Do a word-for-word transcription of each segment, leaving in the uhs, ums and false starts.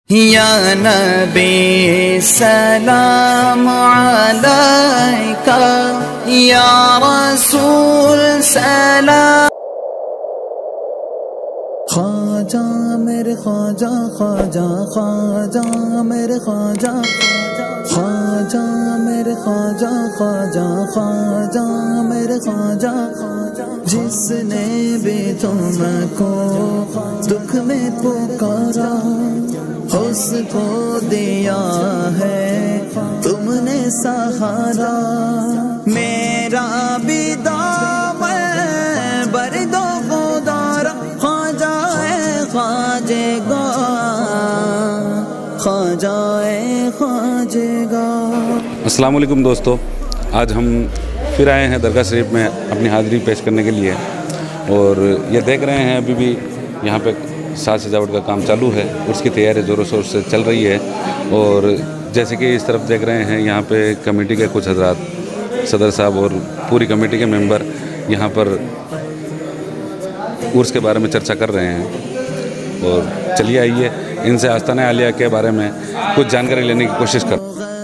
या नबी सलाम अलैका या रसूल सलाम। ख्वाजा मेरे ख्वाजा ख्वाजा ख्वाजा मेरे ख्वाजा ख्वाजा मेरे ख्वाजा ख्वाजा ख्वाजा मेरे ख्वाजा जिसने भी तुमको दुख में पुकारा उसको दिया है तुमने सहारा। मेरा भी दामन भर दो खुदारा ख्वाजा ख्वाजेगा ख्वाजा ख्वाजेगा। अस्सलाम वालेकुम दोस्तों, आज हम फिर आए हैं दरगाह शरीफ में अपनी हाज़िरी पेश करने के लिए। और ये देख रहे हैं अभी भी यहाँ पे साज सजावट का काम चालू है, उसकी तैयारी ज़ोरों शोर से चल रही है। और जैसे कि इस तरफ देख रहे हैं, यहाँ पे कमेटी के कुछ हजरात, सदर साहब और पूरी कमेटी के मेंबर यहाँ पर उर्स के बारे में चर्चा कर रहे हैं। और चलिए आइए इनसे आस्ताना आलिया के बारे में कुछ जानकारी लेने की कोशिश कर।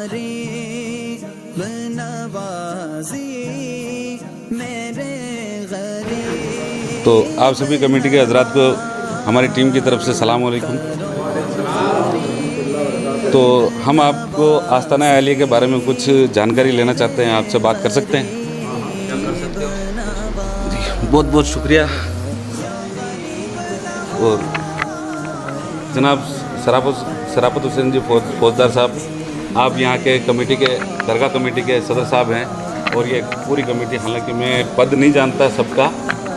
तो आप सभी कमेटी के हजरात को हमारी टीम की तरफ से सलाम अलैकुम। तो हम आपको आस्ताना आलिया के बारे में कुछ जानकारी लेना चाहते हैं, आपसे बात कर सकते हैं? जी, बहुत बहुत शुक्रिया। और जनाब सराफत सराफत हुसैन जी फौज फौजदार साहब, आप यहाँ के कमेटी के दरगाह कमेटी के सदर साहब हैं। और ये पूरी कमेटी, हालांकि मैं पद नहीं जानता सबका,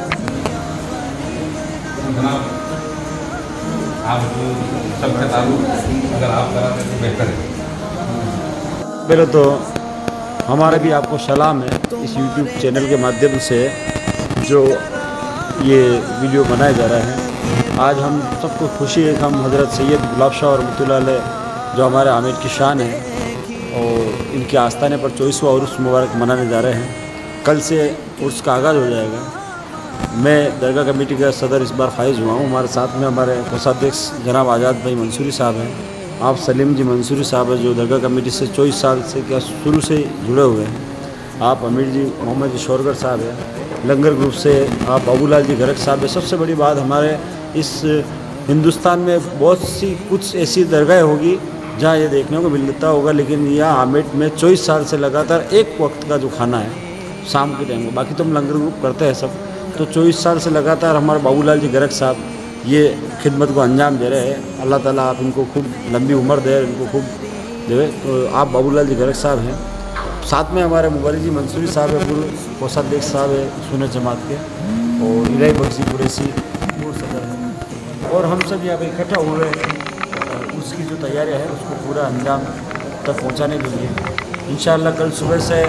आप सबके ताल्लुक अगर आप करा दें तो बेहतर है। पहले तो हमारा भी आपको सलाम है इस यूट्यूब चैनल के माध्यम से जो ये वीडियो बनाया जा रहा है। आज हम सबको खुशी है कि हम हज़रत सैयद गुलाब शाह रहमतुल्लाह अलैह जो हमारे आमिर की शान है और इनके आस्थाने पर चौबीसवां उर्स मुबारक मनाने जा रहे हैं। कल से उर्स का आगाज़ हो जाएगा। मैं दरगाह कमेटी का सदर इस बार फाइज हुआ हूँ। हमारे साथ में हमारे कोषाध्यक्ष जनाब आज़ाद भाई मंसूरी साहब हैं, आप सलीम जी मंसूरी साहब हैं जो दरगाह कमेटी से चौबीस साल से क्या शुरू से जुड़े हुए हैं। आप अमीर जी मोहम्मद जी शोरगर साहब हैं, लंगर ग्रुप से आप अबूलाल जी गरक साहब हैं। सबसे बड़ी बात, हमारे इस हिंदुस्तान में बहुत सी कुछ ऐसी दरगाहें होगी जहाँ ये देखने को मिलता होगा, लेकिन यहाँ आमेट में चौबीस साल से लगातार एक वक्त का जो खाना है शाम के टाइम को, बाकी तो हम लंगर ग्रुप करते हैं सब, तो चौबीस साल से लगातार हमारे बाबूलाल जी गरक साहब ये खिदमत को अंजाम दे रहे हैं। अल्लाह ताला आप इनको खूब लंबी उम्र दे, इनको खूब दे। तो आप बाबूलाल जी गरक साहब हैं, साथ में हमारे मुबारक जी मंसूरी साहब है, पूर्व कोषाध्यक्ष साहब है सुन्नत जमात के, और इलाही बख्शी कुरैशी पूर्व सदर हैं। और हम सब यहाँ पर इकट्ठा हुए हैं उसकी जो तैयारियाँ है उसको पूरा अंजाम तक पहुँचाने के लिए। इंशाअल्लाह कल सुबह से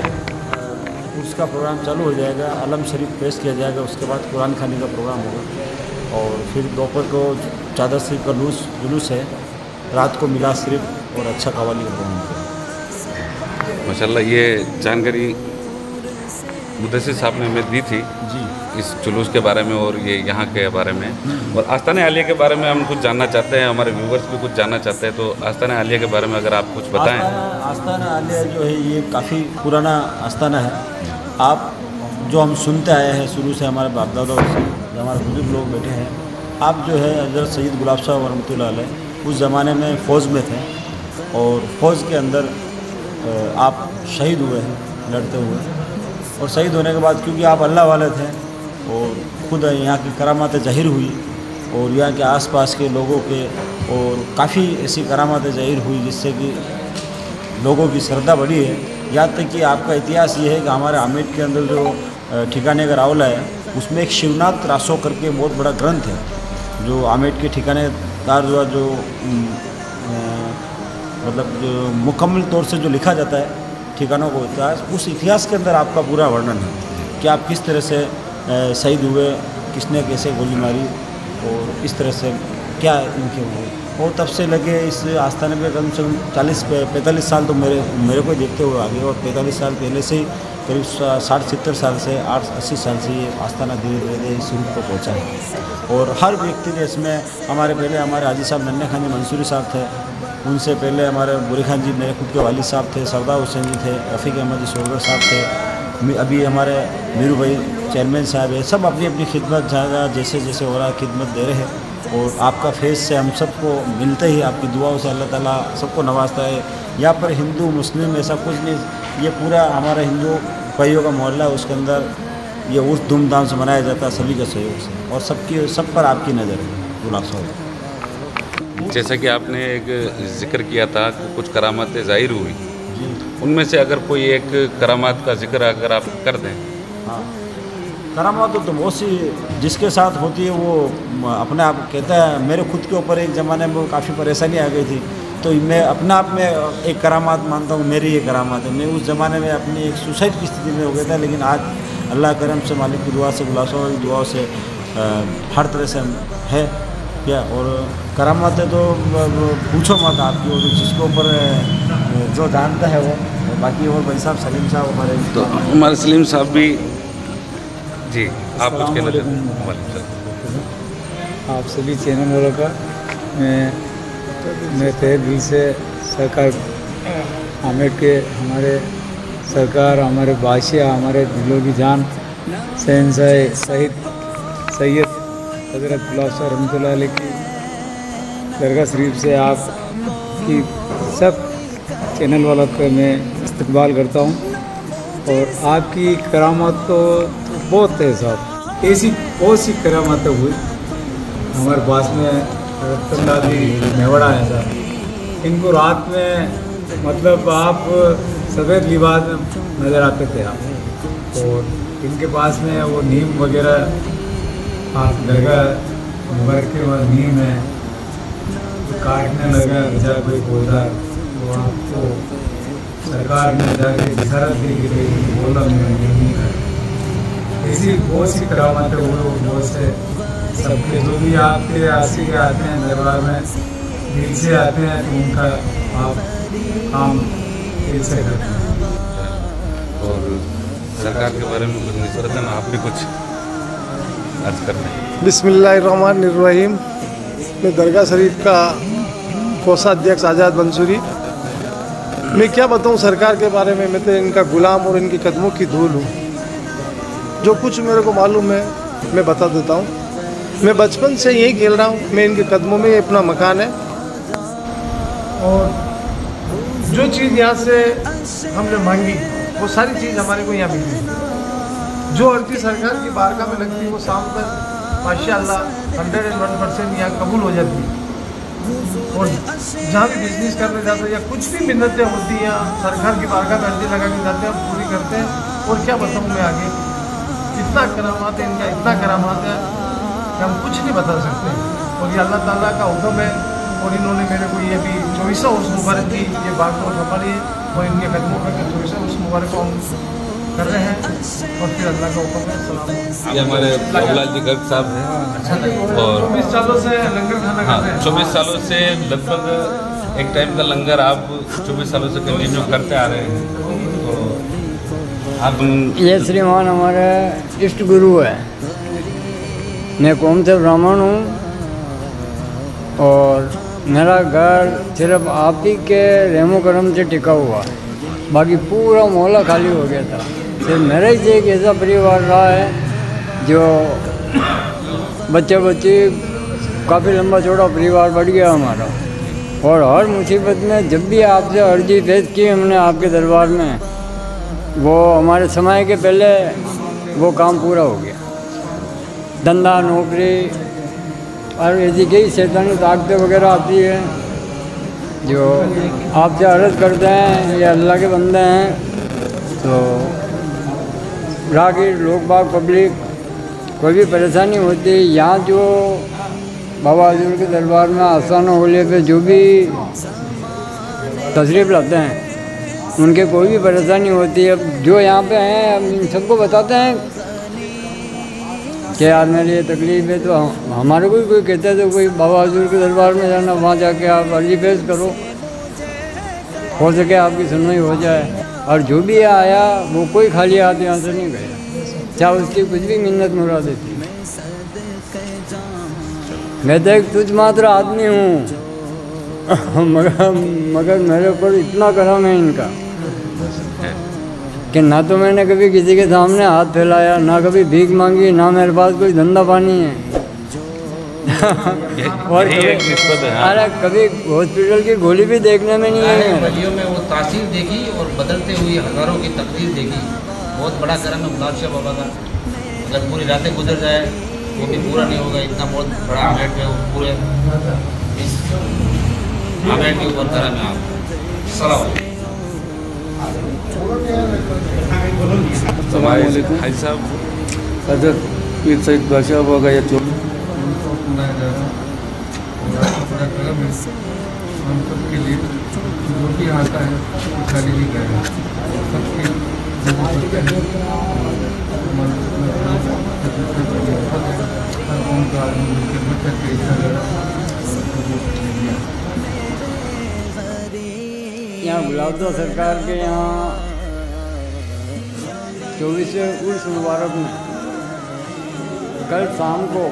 उसका प्रोग्राम चालू हो जाएगा, अलम शरीफ पेश किया जाएगा, उसके बाद कुरान खाने का प्रोग्राम होगा। और फिर दोपहर को चादर शरीफ का लूस जुलूस है, रात को मिलाद शरीफ और अच्छा कवाली का प्रोग्राम होगा। माशाल्लाह, ये जानकारी मुदस्सिर साहब ने हमें दी थी जी इस जुलूस के बारे में और ये यहाँ के बारे में। और आस्ताना आलिया के बारे में हम कुछ जानना चाहते हैं, हमारे व्यूवर्स भी कुछ जानना चाहते हैं। तो आस्ताना आलिया के बारे में अगर आप कुछ बताएं। आस्ताना आलिया जो है ये काफ़ी पुराना आस्ताना है। आप जो हम सुनते आए हैं शुरू से, हमारे बाप दादा से जो हमारे बुजुर्ग लोग बैठे हैं, आप जो है हज़रत सैयद गुलाब शाह रहमतुल्लाह अलैह उस ज़माने में फ़ौज में थे और फ़ौज के अंदर आप शहीद हुए हैं लड़ते हुए। और शहीद होने के बाद क्योंकि आप अल्लाह वाले थे और ख़ुद यहाँ की करामातें ज़ाहिर हुई और यहाँ के आसपास के लोगों के और काफ़ी ऐसी करामातें ज़ाहिर हुई जिससे कि लोगों की श्रद्धा बढ़ी है। यहाँ तक कि आपका इतिहास ये है कि हमारे आमेट के अंदर जो ठिकाने का रावला है उसमें एक शिवनाथ रासो करके बहुत बड़ा ग्रंथ है जो आमेट के ठिकानेदार जो जो मतलब जो मुकम्मल तौर से जो लिखा जाता है ठिकानों को इतिहास, उस इतिहास के अंदर आपका पूरा वर्णन है कि आप किस तरह से शहीद हुए, किसने कैसे गोली मारी और इस तरह से क्या इनके हुए। और तब से लगे इस आस्थाने पे कम से कम चालीस पैंतालीस साल तो मेरे मेरे को देखते हुए आगे, और पैंतालीस साल पहले से ही करीब साठ सत्तर साल से आठ अस्सी साल से ये आस्थाना धीरे धीरे इस रूप को पहुँचा है। और हर व्यक्ति ने इसमें, हमारे पहले हमारे हाजी साहब नन्हे खान जी मंसूरी साहब थे, उनसे पहले हमारे बुरी खान जी मेरे खुद के वालिद साहब थे, सरदार हुसैन जी थे, रफ़ीक अहमद जी सोलगर साहब थे, अभी हमारे मीरू भाई चेयरमैन साहब है, सब अपनी अपनी खिदमत जहाँ जैसे जैसे हो रहा खिदमत दे रहे हैं। और आपका फेस से हम सबको मिलते ही आपकी दुआओं से अल्लाह ताला सबको नवाजता है। यहाँ पर हिंदू मुस्लिम ऐसा कुछ नहीं, ये पूरा हमारा हिंदू भाइयों का मोहल्ला है, उसके अंदर ये उस धूमधाम से मनाया जाता है सभी के सहयोग से, और सबकी सब पर आपकी नज़र है गुलाब साहब। जैसा कि आपने एक जिक्र किया था कि कुछ करामातें ज़ाहिर हुई, उनमें से अगर कोई एक करामात का जिक्र अगर आप कर दें। हाँ, करामात तो बहुत सी जिसके साथ होती है वो अपने आप कहता है। मेरे खुद के ऊपर एक ज़माने में काफ़ी परेशानी आ गई थी, तो मैं अपने आप में एक करामात मानता हूँ, मेरी ये करामात है। मैं उस ज़माने में अपनी एक सुसाइड की स्थिति में हो गया था, लेकिन आज अल्लाह करम से, मालिक की दुआ से, गुलाब साहब की दुआ से आ, हर तरह से है क्या। और करामातें तो पूछो मत आपकी, और जिसके ऊपर जो जानता है वो, बाकी और भाई साहब सलीम साहब हमारे, तो हमारे सलीम साहब भी जी, आप कुछ कहना चाहते हैं? आप सभी चैनल वालों का मैं मैं तहे दिल से सरकार आमिर के, हमारे सरकार, हमारे बादशाह, हमारे दिलों की जान शहंशाह सईद सैयद हज़रत गुलाब साहब रहमतुल्लाह अलैह की दरगाह शरीफ से आपकी सब चैनल वालों का मैं इस्तकबाल करता हूँ। और आपकी करामात तो, तो बहुत है साहब, ऐसी बहुत सी करामातें हुई। हमारे पास में रतनलाल जी मेवाड़ा हैं साहब, इनको रात में मतलब आप सफ़ेद लिबास में नज़र आते थे आप, और इनके पास में वो नीम वगैरह आप दरगाह मुबारक के वहाँ नीम है, तो काटने लगा बजा कोई पौधा, वो आपको सरकार ने जाके इशारा दी कि भाई बोला नहीं है। ऐसी बहुत सी करामातें हुए, बहुत से सबके जो भी आपके आसी के आते हैं दरबार में, दिल से आते हैं, तो उनका आप काम दिल से करते हैं। और सरकार के बारे में कुछ निस्बतन आप भी कुछ अर्ज करते हैं? बिस्मिल्लाहिर्रहमानिर्रहीम। मैं दरगाह शरीफ का कोषाध्यक्ष आज़ाद मंसूरी। मैं क्या बताऊं सरकार के बारे में, मैं तो इनका गुलाम और इनके कदमों की धूल हूँ। जो कुछ मेरे को मालूम है मैं बता देता हूँ। मैं बचपन से यही खेल रहा हूँ, मैं इनके कदमों में अपना मकान है, और जो चीज़ यहाँ से हमने मांगी वो सारी चीज़ हमारे को यहाँ मिली। जो अर्जी सरकार की बारगाह में लगती है वो शाम तक माशाअल्लाह हंड्रेड एंड वन परसेंट यहाँ कबूल हो जाती है। और जहाँ भी बिजनेस करने जाते हैं या कुछ भी मिन्नतें होती हैं, सरकार की बारगाह में अर्जी लगा के जाते हैं, पूरी करते हैं। और क्या बताऊँ मैं आगे, इतना करामात है इनका, इतना करामात है कि हम कुछ नहीं बता सकते। और ये अल्लाह ताला का हुक्म है, और इन्होंने मेरे को ये भी चौबीसों उर्स मुबारक की ये बात को संभाली है, और इनके कदमों पर चौबीसों उर्स मुबारक को हम कर रहे हैं। और फिर अल्लाह का हुक्म है। सलाम। ये हमारे बाबूलाल जी गर्ग साहब हैं, और चौबीस सालों से लंगर खाना हाँ, करते हैं। चौबीस सालों से लगभग एक टाइम का लंगर आप चौबीस सालों से कंटिन्यू करते आ रहे हैं। तो आप ये श्रीमान हमारे इष्ट गुरु है। मैं कौम से ब्राह्मण हूँ, और मेरा घर सिर्फ आप ही के रहमो करम से टिका हुआ है, बाकी पूरा मोहल्ला खाली हो गया था। सिर्फ मेरा ही एक ऐसा परिवार रहा है जो बच्चे बच्चे काफ़ी लंबा चौड़ा परिवार बढ़ गया हमारा। और हर मुसीबत में जब भी आपसे अर्जी पेश की हमने आपके दरबार में, वो हमारे समय के पहले वो काम पूरा हो गया। धंधा नौकरी और ऐसी कई शैतानी ताकतें वगैरह आती है जो आपसे अर्ज़ करते हैं, ये अल्लाह के बंदे हैं, तो राहगीर लोग बाग पब्लिक कोई भी परेशानी होती है, यहाँ जो बाबा हजूर के दरबार में आस्थाना होले पे जो भी तशरीफ़ लाते हैं, उनके कोई भी परेशानी होती है, जो यहाँ पे हैं हम इन सबको बताते हैं कि यार मेरी ये तकलीफ़ है। तो हमारे को भी कोई कहता है तो कोई बाबा हजूर के दरबार में जाना, वहाँ जाके आप अर्जी पेश करो, हो सके आपकी सुनवाई हो जाए। और जो भी आया वो कोई खाली हाथ यहाँ से नहीं गया, चाहे उसकी कुछ भी मिन्नत मुराद थी। मैं तो एक तुझ मात्र आदमी हूँ मगर मगर मेरे ऊपर इतना करम है इनका कि ना तो मैंने कभी किसी के सामने हाथ फैलाया, ना कभी भीख मांगी, ना मेरे पास कोई धंधा पानी है और अरे कभी हॉस्पिटल की गोली भी देखने में नहीं आई। वलियों में वो तासीर देखी और बदलते हुए हज़ारों की तकदीर देखी। बहुत बड़ा करम है मुराद शाह बाबा का। अगर पूरी रातें गुजर जाए वो भी पूरा नहीं होगा, इतना बहुत बड़ा आमेट पे पूरे आमेट के ऊपर करम है। आप सलाम हाजी साहब, हजरत पीर सईद बादशाह बाबा का यह चौक मनाया जा रहा है और आपका बड़ा करम है हम सबके लिए, जो भी आता है वो खाली नहीं गया सबके हर कौन का आदमी मिलकर बच्चा के यहाँ गुलाबदा सरकार के यहाँ चौबीसवें उर्स मुबारक में कल शाम को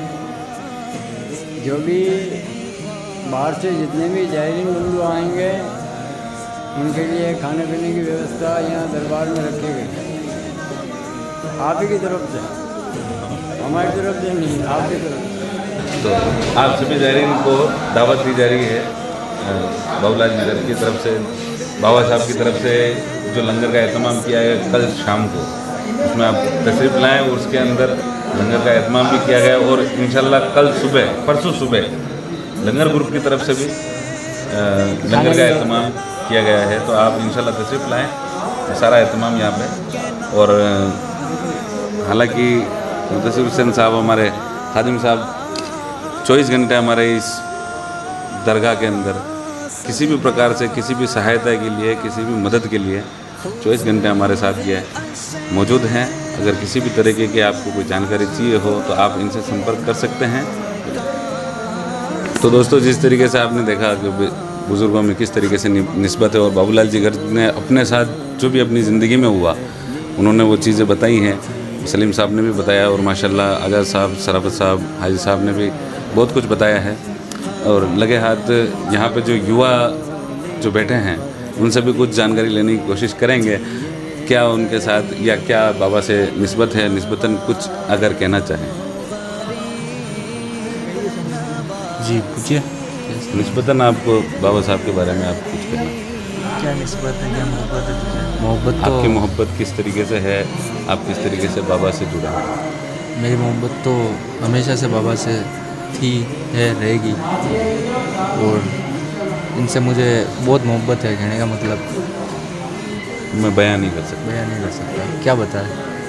जो भी बाहर से जितने भी जायरीन बंधु आएंगे उनके लिए खाने पीने की व्यवस्था यहाँ दरबार में रखी गई। आप ही की तरफ से, हमारी तरफ से नहीं, आप की तरफ से। तो आप सभी जायरीन को दावत दी जा रही है बाबूलाल जी की तरफ से, बाबा साहब की तरफ से जो लंगर का एहतमाम किया है कल शाम को, उसमें आप तशरीफ़ लाएँ और उसके अंदर लंगर का एहतमाम भी किया गया और इंशाल्लाह कल सुबह परसों सुबह लंगर ग्रुप की तरफ से भी लंगर का एहतमाम किया गया है। तो आप इंशाल्लाह तशरीफ़ लाएँ, सारा एहतमाम यहाँ पे। और हालांकि मुदस्सिर हुसैन साहब हमारे खादिम साहब चौबीस घंटे हमारे इस दरगाह के अंदर किसी भी प्रकार से किसी भी सहायता के लिए, किसी भी मदद के लिए चौबीस घंटे हमारे साथ ये मौजूद हैं। अगर किसी भी तरीके की आपको कोई जानकारी चाहिए हो तो आप इनसे संपर्क कर सकते हैं। तो दोस्तों, जिस तरीके से आपने देखा कि बुज़ुर्गों में किस तरीके से निस्बत है और बाबूलाल जिगर ने अपने साथ जो भी अपनी ज़िंदगी में हुआ उन्होंने वो चीज़ें बताई हैं। सलीम साहब ने भी बताया और माशाल्लाह आज़ाद साहब, शराफत साहब, हाजी साहब ने भी बहुत कुछ बताया है। और लगे हाथ यहाँ पे जो युवा जो बैठे हैं उनसे भी कुछ जानकारी लेने की कोशिश करेंगे, क्या उनके साथ या क्या बाबा से निस्बत है, निस्बतन कुछ अगर कहना चाहें। जी पूछिए। निस्बतन आपको बाबा साहब के बारे में आप कुछ कहना, क्या निस्बत है, क्या मोहब्बत है? मोहब्बत तो आपकी मोहब्बत किस तरीके से है, आप किस तरीके से बाबा से जुड़ा हैं? मेरी मोहब्बत तो हमेशा से बाबा से थी, है, रहेगी और इनसे मुझे बहुत मोहब्बत है। कहने का मतलब मैं बयान नहीं कर सकता, बयान नहीं कर सकता, क्या बताएं।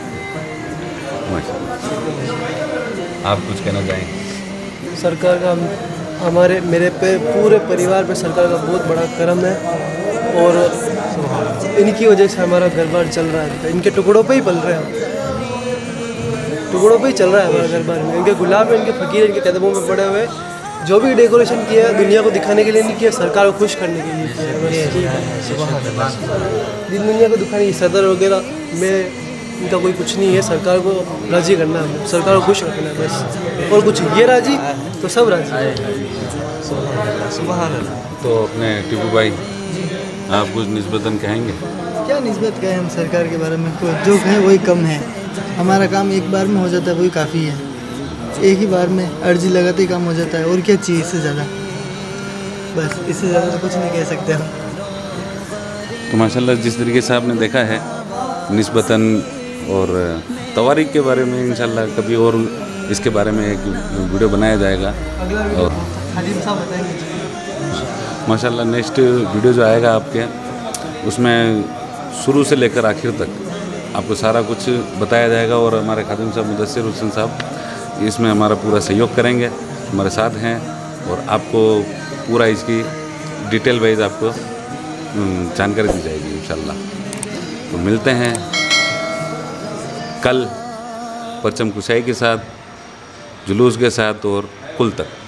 आप कुछ कहना चाहेंगे? सरकार का हमारे मेरे पे पूरे परिवार पे सरकार का बहुत बड़ा करम है और इनकी वजह से हमारा घर बार चल रहा है। इनके टुकड़ों पे ही पल रहे हैं, टुकड़ों पे ही चल रहा है हमारा घर बार में। इनके गुलाम है, इनके फ़कीर, इनके कदमों में पड़े हुए। जो भी डेकोरेशन किया है दुनिया को दिखाने के लिए नहीं किया, सरकार को खुश करने के लिए किया है। दिन दुनिया को दिखाने की सदर वगैरह में इनका कोई कुछ नहीं है। सरकार को राज़ी करना है, सरकार को खुश रखना है बस, और कुछ ये राज़ी तो सब राज़ी। तो अपने टीपू भाई, आप कुछ निस्बतन कहेंगे? क्या निस्बत कहें हम सरकार के बारे में, जो कहें वही कम है। हमारा काम एक बार में हो जाता है, वही काफ़ी है। एक ही बार में अर्जी लगाते ही काम हो जाता है, और क्या चाहिए इससे ज़्यादा। बस इससे ज़्यादा तो कुछ नहीं कह सकते हम। तो माशाल्लाह जिस तरीके से आपने देखा है निस्बतन और तवारीख के बारे में, इंशाल्लाह कभी और इसके बारे में एक वीडियो बनाया जाएगा। और माशाल्लाह नेक्स्ट वीडियो जो आएगा आपके, उसमें शुरू से लेकर आखिर तक आपको सारा कुछ बताया जाएगा। और हमारे खादिम साहब मुदस्सिर हुसैन साहब इसमें हमारा पूरा सहयोग करेंगे, हमारे साथ हैं और आपको पूरा इसकी डिटेल वाइज आपको जानकारी दी जाएगी इंशाल्लाह। तो मिलते हैं कल परचम कुशाई के साथ, जुलूस के साथ और कुल तक।